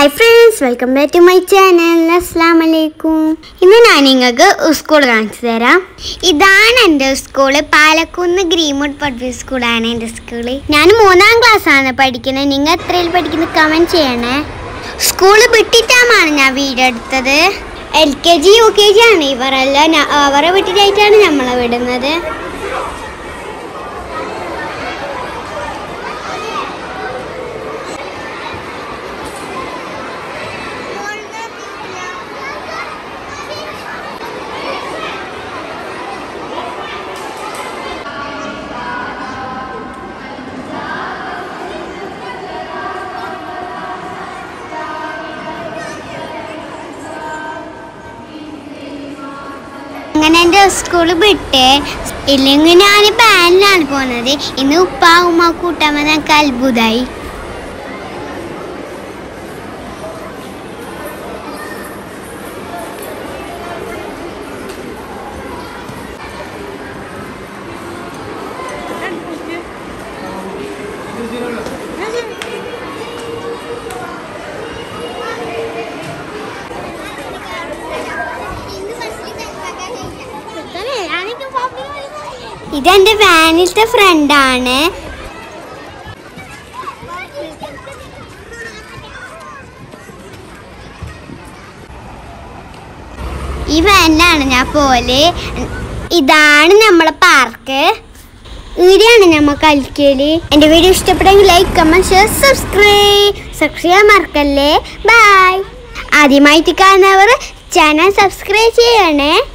Hi friends, welcome back to my channel. Assalamu alaikum. ഇന്ന് ഞാൻ നിങ്ങൾക്ക് സ്കൂൾ കാണിച്ചു തരാം. ഇതാണ് എൻ്റെ സ്കൂൾ. പാലക്കുന്ന് ഗ്രീൻവുഡ് പബ്ലിക് സ്കൂളാണ് എൻ്റെ സ്കൂൾ. ഞാൻ 3ാം ക്ലാസ് ആണ് പഠിക്കുന്നത്. നിങ്ങൾ എത്രയിൽ പഠിക്കുന്നത് കമന്റ് ചെയ്യണേ. സ്കൂൾ വിട്ടിട്ടാണ് ഞാൻ വീഡിയോ എടുത്തത്. LKG UKG ആണ് ഇവരെല്ലാം. അവരെ വിട്ടിട്ടായിട്ടാണ് നമ്മളെ വിടുന്നത്. അങ്ങനെ എൻ്റെ സ്കൂൾ വിട്ടേ ഇല്ലെങ്കിൽ ഞാൻ ബാനിലാണ് പോകുന്നത്. ഇന്ന് ഉപ്പ ഉമ്മ കൂട്ടാൻ എനിക്ക് അത്ഭുതമായി. ഇതെൻ്റെ വാനിലത്തെ ഫ്രണ്ടാണ്. ഈ വാനിലാണ് ഞാൻ പോലെ. ഇതാണ് നമ്മളെ പാർക്ക്. ഇവിടെയാണ് നമ്മൾ കളിക്കല്. എൻ്റെ വീഡിയോ ഇഷ്ടപ്പെട്ടെങ്കിൽ ലൈക്ക് കമന്റ് ഷെയർ സബ്സ്ക്രൈബ് ചെയ്യാൻ മറക്കല്ലേ. ബൈ. ആദ്യമായിട്ട് കാണുന്നവർ ചാനൽ സബ്സ്ക്രൈബ് ചെയ്യണേ.